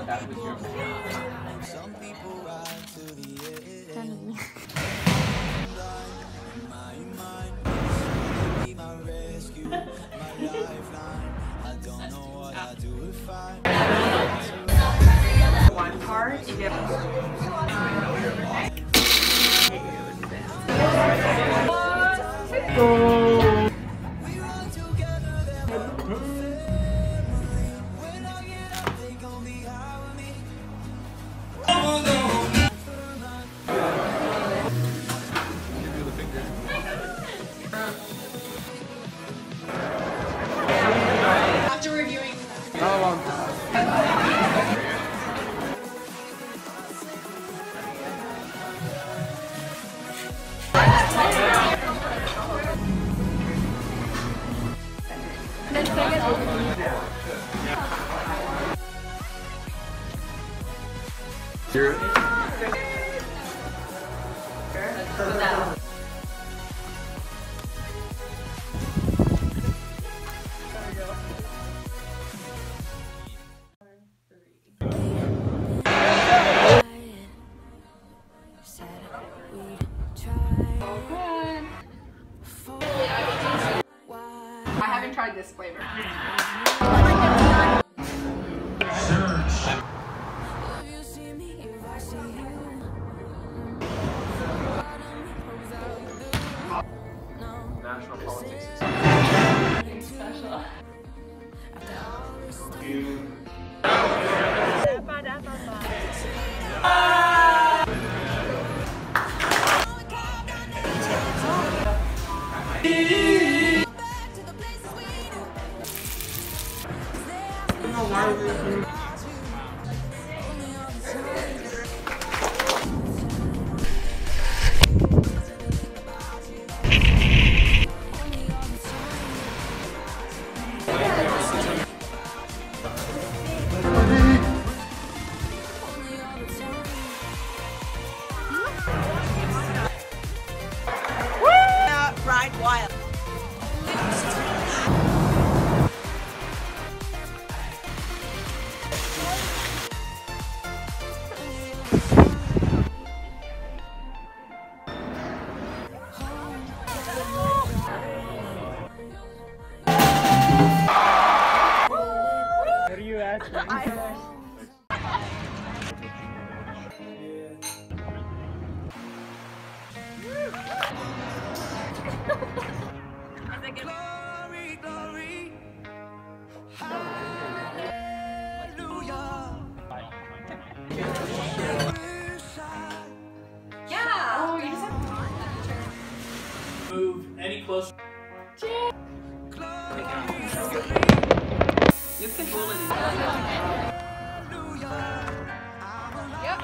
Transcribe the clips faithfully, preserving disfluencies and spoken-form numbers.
that was your Some people ride to the end. My mind, my rescue, my lifeline. I don't know what I do if I. One card, if you have After reviewing. not a long time. You're I haven't tried this flavor. national politics. Special. ride wild. What are you asking? Glory, glory, hallelujah. Yeah. Oh, you just have Move any closer. You can bully these. Yep.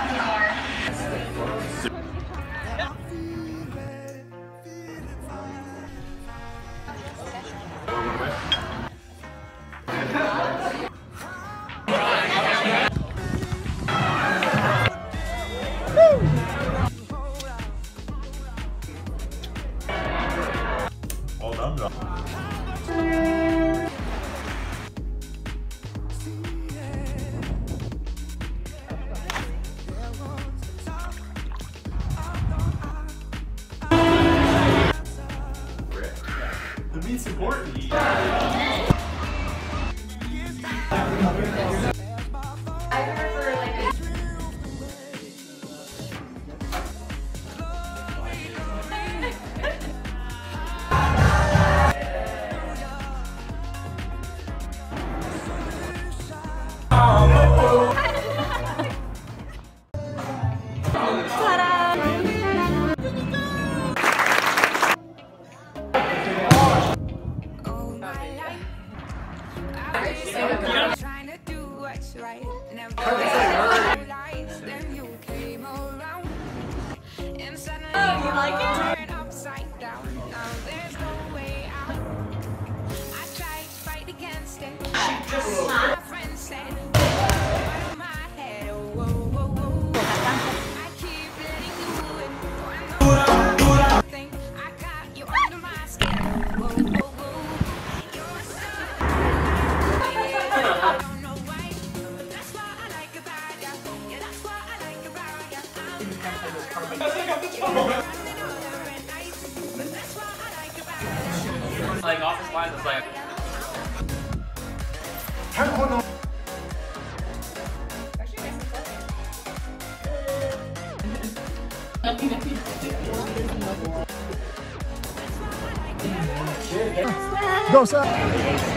All done, bro. The beat's important. I remember like a Trying to do what's right. Never realized then you came around. And suddenly you turned upside down. Now there's no way out. I tried to fight against it. My friend said, out of my head. Oh, whoa, whoa, whoa. I keep letting you in. I know I think I got you under my skin. Whoa, whoa, whoa. You're so I don't know why, but that's why I Actually, nice and fluffy. Go, son.